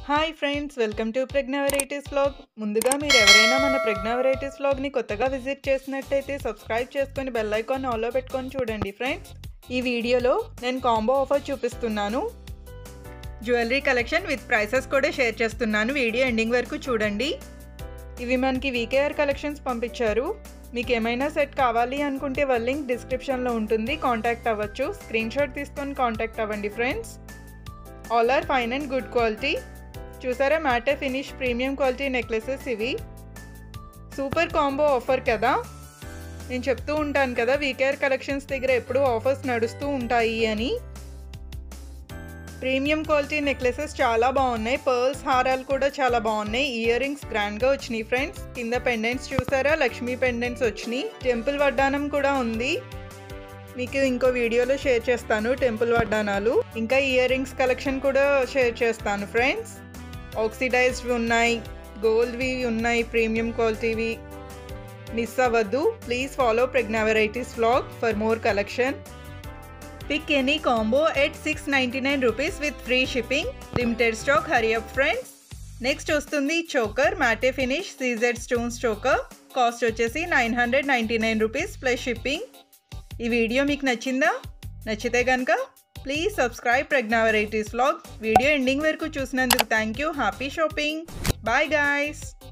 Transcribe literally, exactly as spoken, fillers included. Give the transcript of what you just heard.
Hi friends, welcome to Pragna varieties vlog. ముందుగా మీరు ఎవరైనా మన ప్రజ్ఞా వెరైటీస్ వ్లాగ్ని కొత్తగా విజిట్ చేసినట్టయితే సబ్స్క్రైబ్ చేసుకొని బెల్ ఐకాన్ ఆల్లో పెట్టుకొని చూడండి ఫ్రెండ్స్. ఈ వీడియోలో నేను కాంబో ఆఫర్ చూపిస్తున్నాను. జ్యువెలరీ కలెక్షన్ విత్ ప్రైసెస్ కూడా షేర్ చేస్తున్నాను. వీడియో ఎండింగ్ వరకు చూడండి. ఇవి మనకి వీకేఆర్ కలెక్షన్స్ పంపించారు. మీకు ఏమైనా సెట్ కావాలి అనుకుంటే వాళ్ళ లింక్ డిస్క్రిప్షన్లో ఉంటుంది, కాంటాక్ట్ అవ్వచ్చు. స్క్రీన్ షాట్ తీసుకొని కాంటాక్ట్ అవ్వండి friends. All are fine and good quality. చూసారా, matte finish premium quality necklaces. ఇవి సూపర్ కాంబో ఆఫర్ కదా. నేను చెప్తూ ఉంటాను కదా, వీకేఆర్ కలెక్షన్స్ దగ్గర ఎప్పుడూ ఆఫర్స్ నడుస్తూ ఉంటాయి అని. ప్రీమియం క్వాలిటీ నెక్లెసెస్ చాలా బాగున్నాయి. పర్ల్స్ హారాలు కూడా చాలా బాగున్నాయి. ఇయర్ రింగ్స్ గ్రాండ్గా వచ్చినాయి ఫ్రెండ్స్. కింద పెండెంట్స్ చూసారా, లక్ష్మీ పెండెంట్స్ వచ్చినాయి. టెంపుల్ వడ్డానం కూడా ఉంది, మీకు ఇంకో వీడియోలో షేర్ చేస్తాను టెంపుల్ వడ్డానాలు. ఇంకా ఇయర్ రింగ్స్ కలెక్షన్ కూడా షేర్ చేస్తాను ఫ్రెండ్స్. ఆక్సిడైజ్డ్ ఉన్నాయి, గోల్డ్వి ఉన్నాయి, ప్రీమియం క్వాలిటీవి. మిస్ అవ్వద్దు. Please follow Pragna varieties vlog for more collection. Pick any combo at six ninety nine rupees with free shipping. Limited stock, hurry up friends. Next వస్తుంది choker, matte finish CZ stones choker. Cost వచ్చేసి nine hundred ninety nine rupees plus shipping. ఈ video మీకు నచ్చిందా? నచ్చితే కనుక please subscribe Pragna varieties vlog. Video ending వరకు చూసినందుకు thank you. Happy shopping. Bye guys.